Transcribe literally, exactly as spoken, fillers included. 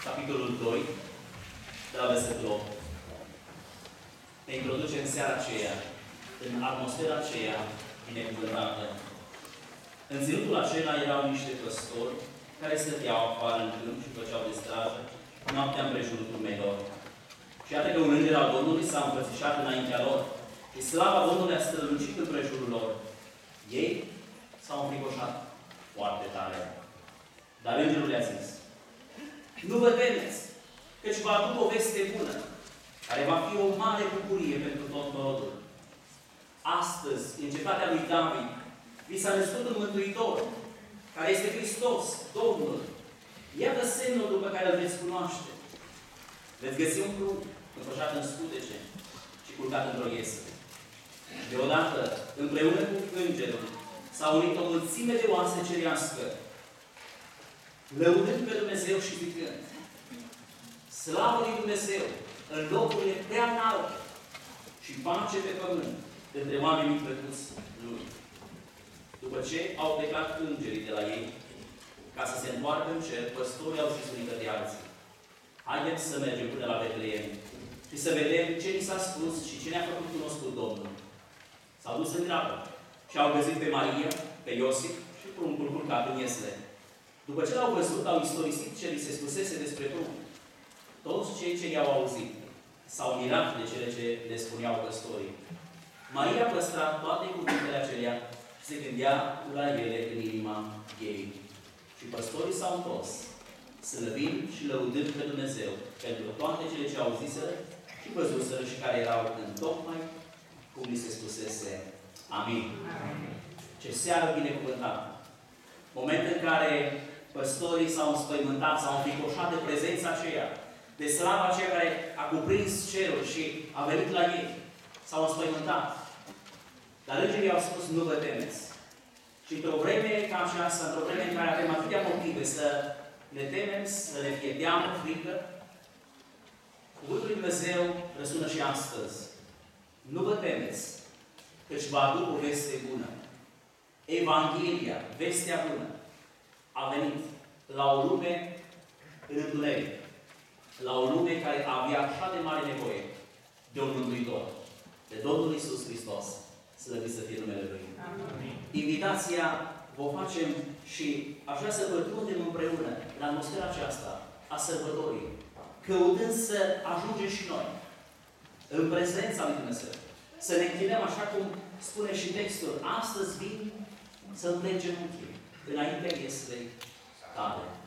capitolul doi, de la versetul opt. Ne introduce în seara aceea, în atmosfera aceea binecuvântată. În ținutul acela erau niște păstori care stăteau afară în câmp și făceau de strajă noaptea împrejurul turmelor. Și iată că un înger al Domnului s-a înfățișat înaintea lor și slava Domnului a strălucit împrejurul lor. Ei s-au înfricoșat foarte tare. Dar îngerul le-a zis: nu vă temeți, căci vă aduc o veste bună, care va fi o mare bucurie pentru tot norodul. Astăzi, în cetatea lui David, vi s-a născut un Mântuitor, care este Hristos, Domnul. Iată semnul după care îl veți cunoaște. Veți găsi un prunc înfășat în scutece și culcat într-o iesă. Deodată, împreună cu îngerul, s-a unit o mulțime de oase cerească, lăudând pe Dumnezeu și zicând: slavă lui Dumnezeu în locurile prea înalte și pace pe pământ între oamenii plăcuți lui. După ce au plecat îngerii de la ei, ca să se întoarcă în cer, păstorii au zis unii către alții: haideți să mergem până la Betleem și să vedem ce ni s-a spus și ce ne-a făcut cunoscut Domnul. S-au dus în grabă și au găsit pe Maria, pe Iosif și pruncul culcat în iesle. După ce l-au văzut, au istorisit ce li se spusese despre prunc. Toți cei ce i-au auzit s-au mirat de cele ce le spuneau păstorii. Maria păstra toate cuvintele acelea și se gândea la ele în inima ei. Și păstorii s-au întors, slăvind și lăudând pe Dumnezeu pentru toate cele ce auziseră și văzuseră și care erau în tocmai cum li se spusese. Amin. Amin. Ce seară binecuvântată! Moment în care păstorii s-au înspăimântat, s-au înfricoșat de prezența aceea, de slava aceea care a cuprins cerul și a venit la ei. S-au înspăimântat. Dar îngerii au spus: nu vă temeți. Și într-o vreme ca aceasta, într-o vreme în care avem atâtea motive să ne temem, să ne fie teamă, frică, cuvântul lui Dumnezeu răsună și astăzi: nu vă temeți, căci vă aduc o veste bună. Evanghelia, vestea bună, a venit la o lume în întuneric, la o lume care avea așa de mare nevoie de un Mântuitor, de Domnul Iisus Hristos, slăvit să fie numele Lui. Amin. Invitația vă facem și aș vrea să pătrundem împreună în atmosfera aceasta a sărbătorii, căutând să ajungem și noi în prezența lui Dumnezeu. Să ne închinăm așa cum spune și textul: astăzi vin să-mi plec genunchii înaintea ieslei tale.